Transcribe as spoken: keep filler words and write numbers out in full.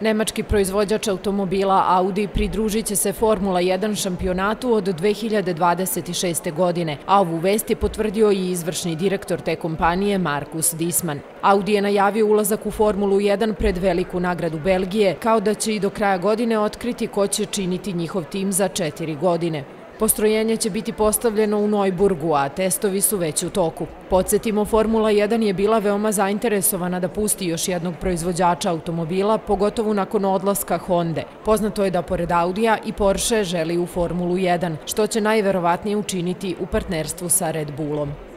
Nemački proizvođač automobila Audi pridružit će se Formula jedan šampionatu od dve hiljade dvadeset šeste. godine, a ovu vest je potvrdio i izvršni direktor te kompanije Markus Disman. Audi je najavio ulazak u Formulu jedan pred veliku nagradu Belgije, kao da će i do kraja godine otkriti ko će činiti njihov tim za četiri godine. Postrojenje će biti postavljeno u Neuburgu, a testovi su već u toku. Podsjetimo, Formula jedan je bila veoma zainteresovana da pusti još jednog proizvođača automobila, pogotovo nakon odlaska Honde. Poznato je da pored Audija i Porsche želi u Formulu jedan, što će najverovatnije učiniti u partnerstvu sa Red Bullom.